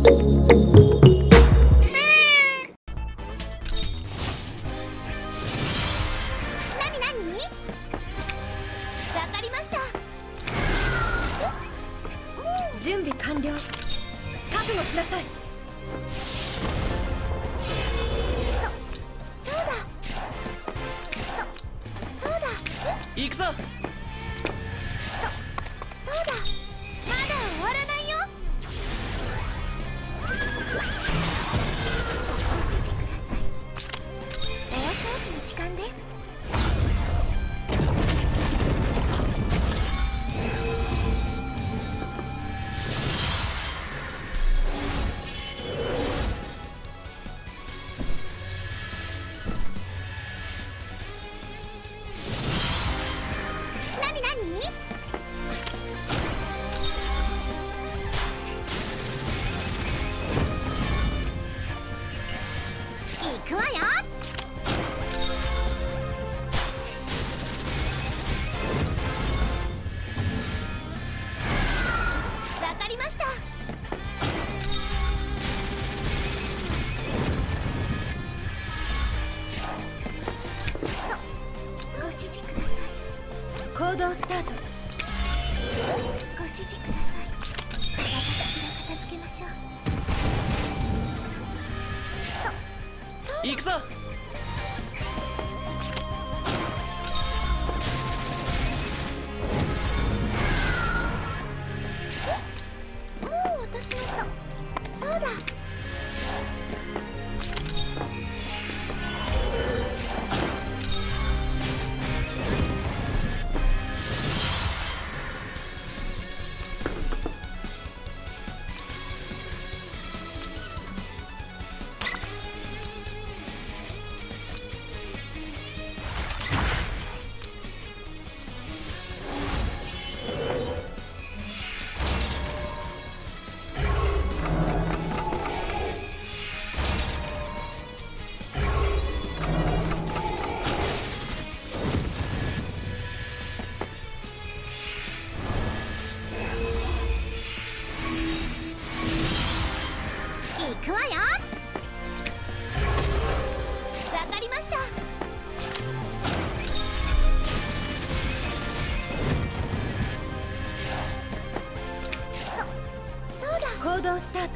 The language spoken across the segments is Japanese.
準備完了。覚悟しなさい。 そうだ。 行くぞ。 そうだ。まだ終わらないよ。ご指示ください。大掃除の時間です。行くわよ。わかりました。ご指示ください。 行動スタート。 ご指示ください。私が片付けましょう。 行くぞ。 もう私のそうだ。行くわよ。わかりました。そうだ。 行動スタート。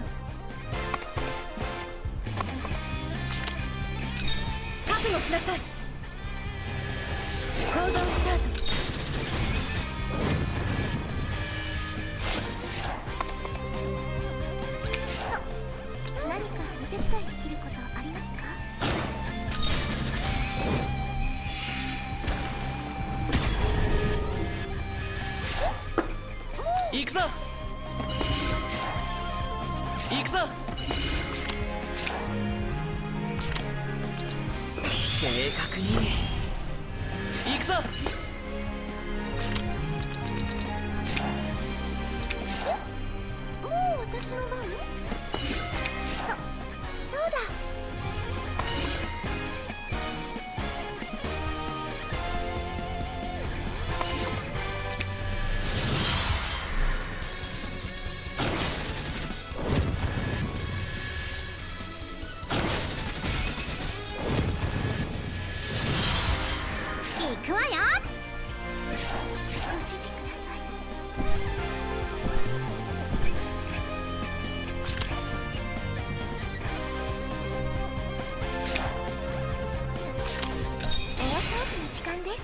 覚悟しなさい。行動スタート。 何かお手伝いできることありますか？ 行くぞ。行くぞ。正確に行くぞ。 もう私の番？そうだ。行くわよ。ご指示ください。大掃除の時間です。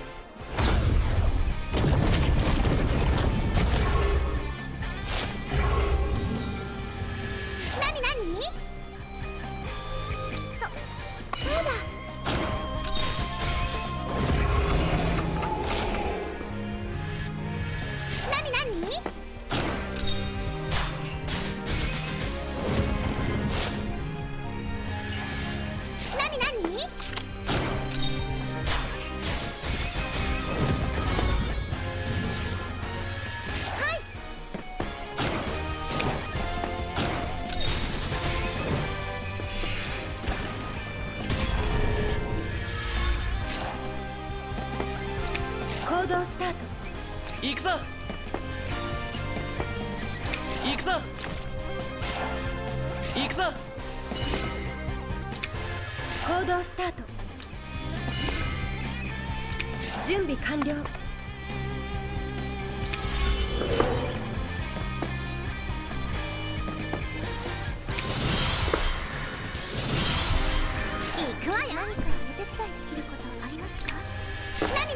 なになに？そうだ。なになに？なになに？はい。 行動スタート。 行くぞ。行くぞ。 行くぞ。 行動スタート。準備完了。 行くわよ。何かお手伝いできることありますか？何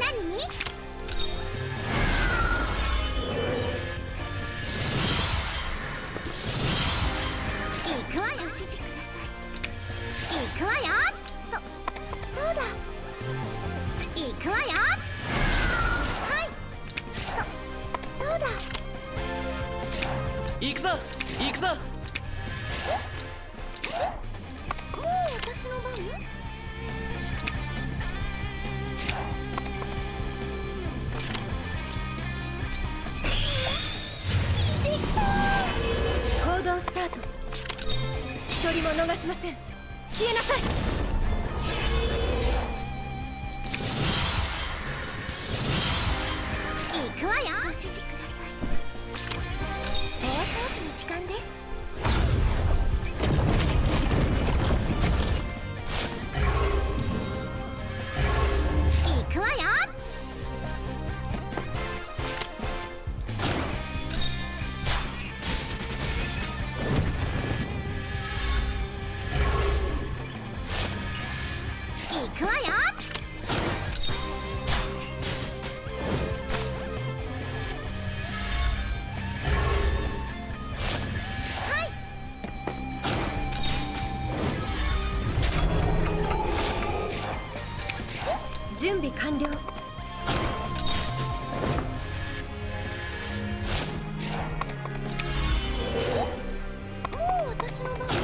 行くわよ。ご指示ください。行くわよ。そうだ。行くわよ。はい。そうだ。 行くぞ行くぞ。 もう私の番？ 行動スタート。一人も逃しません。消えなさい。 行くわよ。ご指示ください。大掃除の時間です。行くわよ。行くわよ。 準備完了。 もう私の番？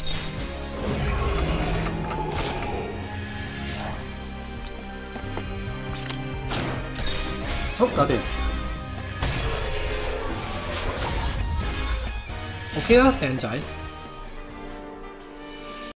好，搞定。OK 啊，靚仔。